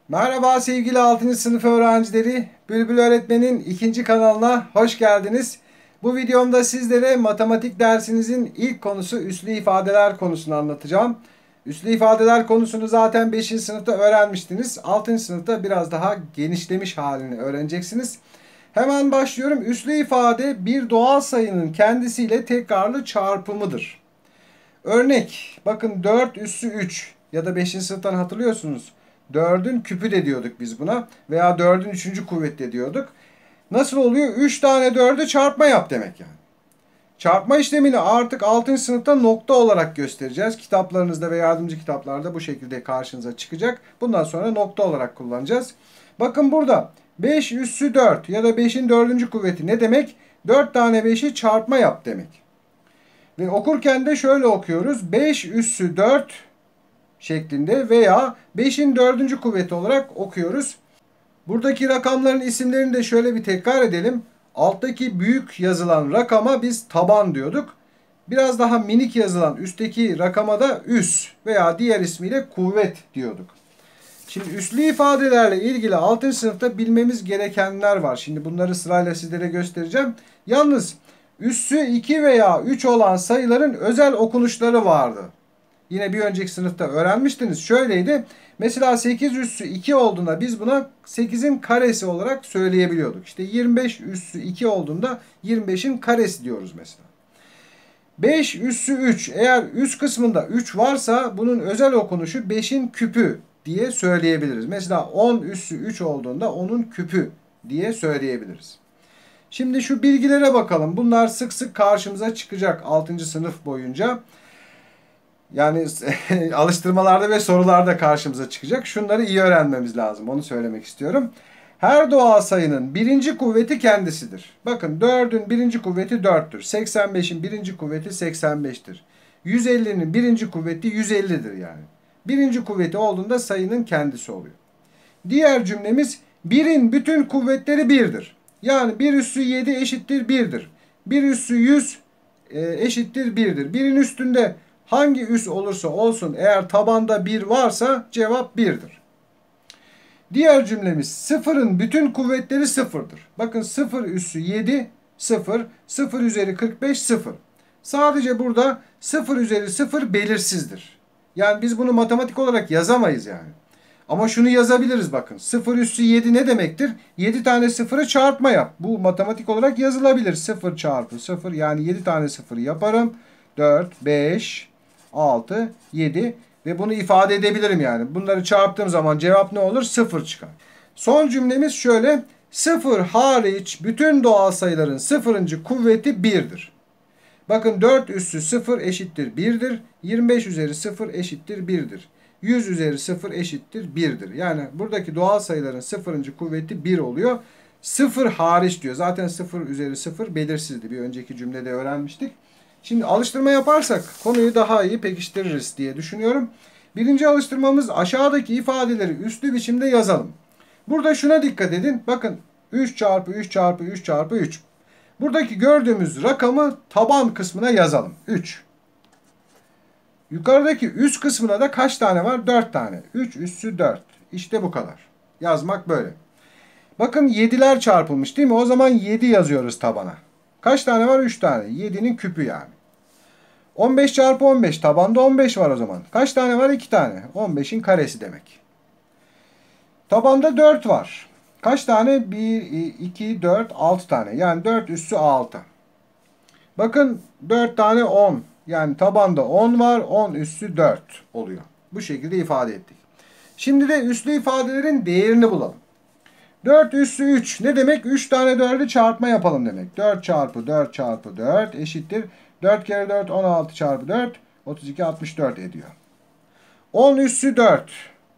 Merhaba sevgili 6. sınıf öğrencileri. Bülbül Öğretmen'in 2. kanalına hoş geldiniz. Bu videomda sizlere matematik dersinizin ilk konusu üslü ifadeler konusunu anlatacağım. Üslü ifadeler konusunu zaten 5. sınıfta öğrenmiştiniz. 6. sınıfta biraz daha genişlemiş halini öğreneceksiniz. Hemen başlıyorum. Üslü ifade bir doğal sayının kendisiyle tekrarlı çarpımıdır. Örnek, bakın 4 üssü 3 ya da 5. sınıftan hatırlıyorsunuz. 4'ün küpü de diyorduk biz buna veya 4'ün 3. kuvveti de diyorduk. Nasıl oluyor? 3 tane 4'ü çarpma yap demek yani. Çarpma işlemini artık 6. sınıfta nokta olarak göstereceğiz. Kitaplarınızda ve yardımcı kitaplarda bu şekilde karşınıza çıkacak. Bundan sonra nokta olarak kullanacağız. Bakın burada 5 üssü 4 ya da 5'in 4. kuvveti ne demek? 4 tane 5'i çarpma yap demek. Ve okurken de şöyle okuyoruz. 5 üssü 4 şeklinde veya 5'in 4. kuvveti olarak okuyoruz. Buradaki rakamların isimlerini de şöyle bir tekrar edelim. Alttaki büyük yazılan rakama biz taban diyorduk. Biraz daha minik yazılan üstteki rakama da üs veya diğer ismiyle kuvvet diyorduk. Şimdi üslü ifadelerle ilgili 6. sınıfta bilmemiz gerekenler var. Şimdi bunları sırayla sizlere göstereceğim. Yalnız üssü 2 veya 3 olan sayıların özel okunuşları vardı. Yine bir önceki sınıfta öğrenmiştiniz. Şöyleydi. Mesela 8 üssü 2 olduğunda biz buna 8'in karesi olarak söyleyebiliyorduk. İşte 25 üssü 2 olduğunda 25'in karesi diyoruz mesela. 5 üssü 3, eğer üst kısmında 3 varsa bunun özel okunuşu 5'in küpü diye söyleyebiliriz. Mesela 10 üssü 3 olduğunda onun küpü diye söyleyebiliriz. Şimdi şu bilgilere bakalım. Bunlar sık sık karşımıza çıkacak 6. sınıf boyunca. Yani alıştırmalarda ve sorularda karşımıza çıkacak. Şunları iyi öğrenmemiz lazım. Onu söylemek istiyorum. Her doğal sayının birinci kuvveti kendisidir. Bakın 4'ün birinci kuvveti 4'tür. 85'in birinci kuvveti 85'tir. 150'nin birinci kuvveti 150'dir yani. Birinci kuvveti olduğunda sayının kendisi oluyor. Diğer cümlemiz 1'in bütün kuvvetleri 1'dir. Yani 1 üssü 7 eşittir 1'dir. 1 üssü 100 eşittir 1'dir. 1'in üstünde hangi üs olursa olsun eğer tabanda 1 varsa cevap 1'dir. Diğer cümlemiz 0'ın bütün kuvvetleri 0'dır. Bakın 0 üssü 7 0, 0 üzeri 45 0. Sadece burada 0 üzeri 0 belirsizdir. Yani biz bunu matematik olarak yazamayız yani. Ama şunu yazabiliriz bakın. 0 üssü 7 ne demektir? 7 tane 0'ı çarpma yap. Bu matematik olarak yazılabilir. 0 çarpı 0 yani 7 tane 0 yaparım. 4, 5, 6, 7 ve bunu ifade edebilirim yani. Bunları çarptığım zaman cevap ne olur? 0 çıkar. Son cümlemiz şöyle. 0 hariç bütün doğal sayıların sıfırıncı kuvveti 1'dir. Bakın 4 üssü 0 eşittir 1'dir. 25 üzeri 0 eşittir 1'dir. 100 üzeri 0 eşittir 1'dir. Yani buradaki doğal sayıların sıfırıncı kuvveti 1 oluyor. 0 hariç diyor. Zaten 0 üzeri 0 belirsizdi. Bir önceki cümlede öğrenmiştik. Şimdi alıştırma yaparsak konuyu daha iyi pekiştiririz diye düşünüyorum. Birinci alıştırmamız aşağıdaki ifadeleri üslü biçimde yazalım. Burada şuna dikkat edin. Bakın 3 çarpı 3 çarpı 3 çarpı 3. Buradaki gördüğümüz rakamı taban kısmına yazalım. 3. Yukarıdaki üst kısmına da kaç tane var? 4 tane. 3 üssü 4. İşte bu kadar. Yazmak böyle. Bakın 7'ler çarpılmış değil mi? O zaman 7 yazıyoruz tabana. Kaç tane var? 3 tane. 7'nin küpü yani. 15 çarpı 15. Tabanda 15 var o zaman. Kaç tane var? 2 tane. 15'in karesi demek. Tabanda 4 var. Kaç tane? 1, 2, 4, 6 tane. Yani 4 üssü 6. Bakın 4 tane 10. Yani tabanda 10 var. 10 üssü 4 oluyor. Bu şekilde ifade ettik. Şimdi de üslü ifadelerin değerini bulalım. 4 üssü 3 ne demek? 3 tane 4'ü çarpma yapalım demek. 4 çarpı 4 çarpı 4 eşittir. 4 kere 4 16 çarpı 4 32 64 ediyor. 10 üssü 4.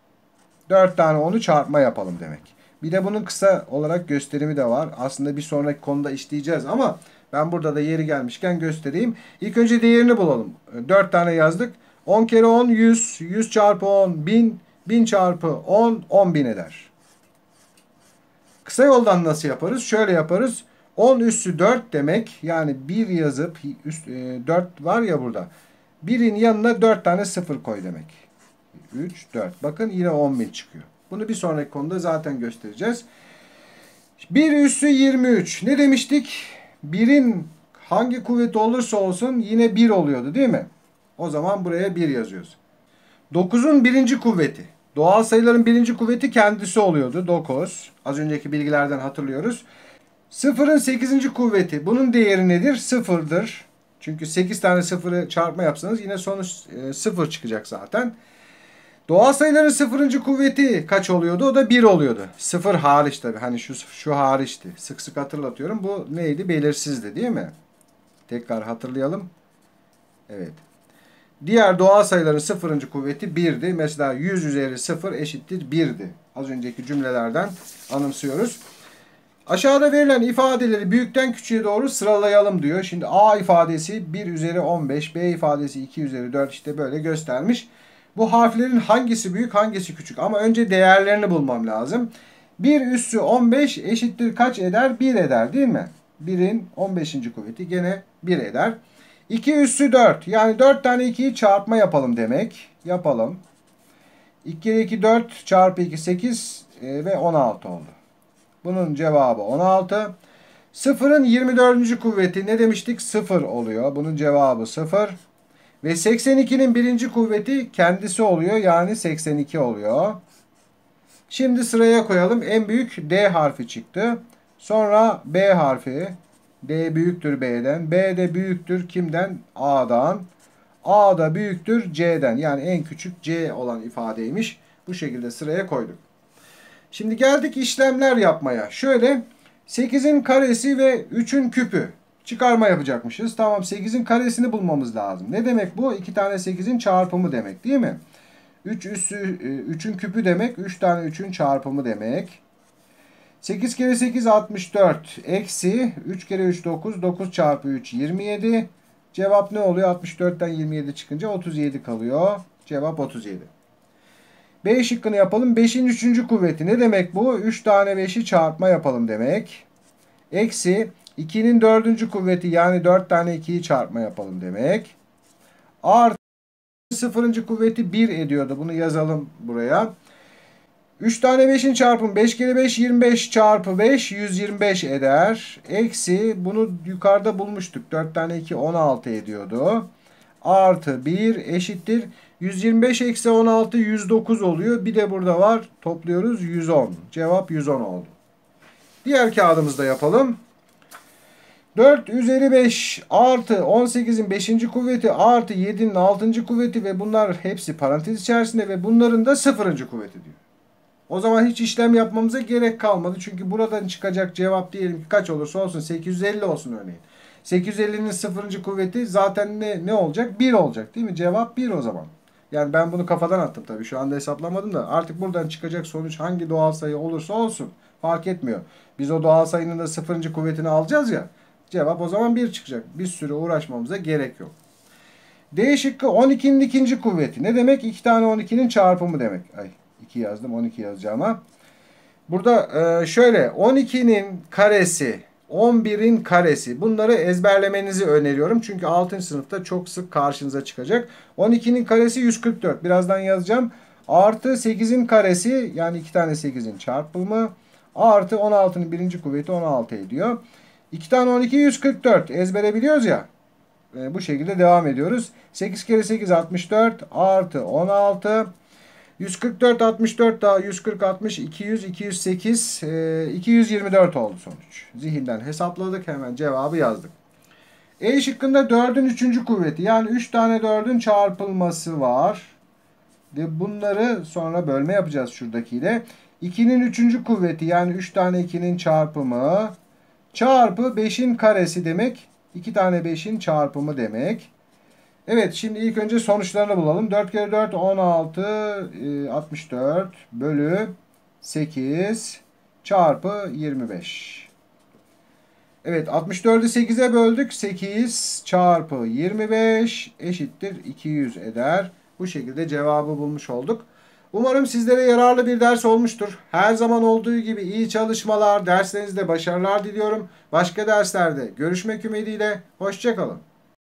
4 tane 10'u çarpma yapalım demek. Bir de bunun kısa olarak gösterimi de var. Aslında bir sonraki konuda işleyeceğiz ama ben burada da yeri gelmişken göstereyim. İlk önce değerini bulalım. 4 tane yazdık. 10 kere 10 100. 100 çarpı 10 1000. 1000 çarpı 10 10.000 eder. Kısa yoldan nasıl yaparız? Şöyle yaparız. 10 üssü 4 demek. Yani 1 yazıp 4 var ya burada. 1'in yanına 4 tane 0 koy demek. 3, 4. Bakın yine 10.000 çıkıyor. Bunu bir sonraki konuda zaten göstereceğiz. 1 üssü 23. Ne demiştik? 1'in hangi kuvveti olursa olsun yine 1 oluyordu değil mi? O zaman buraya 1 yazıyoruz. 9'un birinci kuvveti. Doğal sayıların birinci kuvveti kendisi oluyordu. 9. Az önceki bilgilerden hatırlıyoruz. 0'ın 8. kuvveti. Bunun değeri nedir? 0'dır. Çünkü 8 tane 0'ı çarpma yapsanız yine sonuç 0 çıkacak zaten. Doğal sayıların 0. kuvveti kaç oluyordu? O da 1 oluyordu. 0 hariç tabi. Hani şu hariçti. Sık sık hatırlatıyorum. Bu neydi? Belirsizdi değil mi? Tekrar hatırlayalım. Evet. Diğer doğal sayıların 0. kuvveti 1'di. Mesela 100 üzeri 0 eşittir 1'di. Az önceki cümlelerden anımsıyoruz. Aşağıda verilen ifadeleri büyükten küçüğe doğru sıralayalım diyor. Şimdi A ifadesi 1 üzeri 15, B ifadesi 2 üzeri 4 işte böyle göstermiş. Bu harflerin hangisi büyük hangisi küçük ama önce değerlerini bulmam lazım. 1 üssü 15 eşittir kaç eder? 1 eder değil mi? 1'in 15. kuvveti gene 1 eder. 2 üssü 4 yani 4 tane 2'yi çarpma yapalım demek. Yapalım. 2 kere 2 4 çarpı 2 8 ve 16 oldu. Bunun cevabı 16. 0'ın 24. kuvveti ne demiştik? 0 oluyor. Bunun cevabı 0. Ve 82'nin birinci kuvveti kendisi oluyor. Yani 82 oluyor. Şimdi sıraya koyalım. En büyük D harfi çıktı. Sonra B harfi. D büyüktür B'den. B de büyüktür kimden? A'dan. A da büyüktür C'den. Yani en küçük C olan ifadeymiş. Bu şekilde sıraya koyduk. Şimdi geldik işlemler yapmaya. Şöyle 8'in karesi ve 3'ün küpü. Çıkarma yapacakmışız. Tamam 8'in karesini bulmamız lazım. Ne demek bu? 2 tane 8'in çarpımı demek değil mi? 3 üssü 3'ün küpü demek. 3 tane 3'ün çarpımı demek. 8 kere 8 64. Eksi 3 kere 3 9. 9 çarpı 3 27. Cevap ne oluyor? 64'ten 27 çıkınca 37 kalıyor. Cevap 37. B şıkkını yapalım. 5'in 3. kuvveti. Ne demek bu? 3 tane 5'i çarpma yapalım demek. Eksi 2'nin 4. kuvveti yani 4 tane 2'yi çarpma yapalım demek. Artı 0. kuvveti 1 ediyordu. Bunu yazalım buraya. 3 tane 5'in çarpımı 5 kere 5 25 çarpı 5 125 eder. Eksi bunu yukarıda bulmuştuk. 4 tane 2 16 ediyordu. Artı 1 eşittir. 125 eksi 16 109 oluyor. Bir de burada var. Topluyoruz 110. Cevap 110 oldu. Diğer kağıdımızda yapalım. 4 üzeri 5 artı 18'in 5. kuvveti artı 7'nin 6. kuvveti ve bunlar hepsi parantez içerisinde ve bunların da 0. kuvveti diyor. O zaman hiç işlem yapmamıza gerek kalmadı. Çünkü buradan çıkacak cevap diyelim ki kaç olursa olsun 850 olsun örneğin. 850'nin 0. kuvveti zaten ne olacak? 1 olacak değil mi? Cevap 1 o zaman. Yani ben bunu kafadan attım tabii. Şu anda hesaplamadım da. Artık buradan çıkacak sonuç hangi doğal sayı olursa olsun fark etmiyor. Biz o doğal sayının da 0. kuvvetini alacağız ya. Cevap o zaman 1 çıkacak. Bir sürü uğraşmamıza gerek yok. D şıkkı 12'nin 2. kuvveti. Ne demek? 2 tane 12'nin çarpımı demek. Ay 2 yazdım 12 yazacağıma. Burada şöyle 12'nin karesi, 11'in karesi bunları ezberlemenizi öneriyorum. Çünkü 6. sınıfta çok sık karşınıza çıkacak. 12'nin karesi 144. Birazdan yazacağım. Artı 8'in karesi yani 2 tane 8'in çarpımı. Artı 16'nın 1. kuvveti 16 ediyor. 2 tane 12 144 ezbere biliyoruz ya. Bu şekilde devam ediyoruz. 8 kere 8 64 artı 16. 144 64 daha 140 60 200 208 224 oldu sonuç. Zihinden hesapladık hemen cevabı yazdık. E şıkkında 4'ün 3. kuvveti yani 3 tane 4'ün çarpılması var. Ve bunları sonra bölme yapacağız şuradakiyle. 2'nin 3. kuvveti yani 3 tane 2'nin çarpımı çarpı 5'in karesi demek. 2 tane 5'in çarpımı demek. Evet şimdi ilk önce sonuçlarını bulalım. 4 kere 4 16 64 bölü 8 çarpı 25. Evet 64'ü 8'e böldük. 8 çarpı 25 eşittir 200 eder. Bu şekilde cevabı bulmuş olduk. Umarım sizlere yararlı bir ders olmuştur. Her zaman olduğu gibi iyi çalışmalar, derslerinizde başarılar diliyorum. Başka derslerde görüşmek ümidiyle. Hoşça kalın.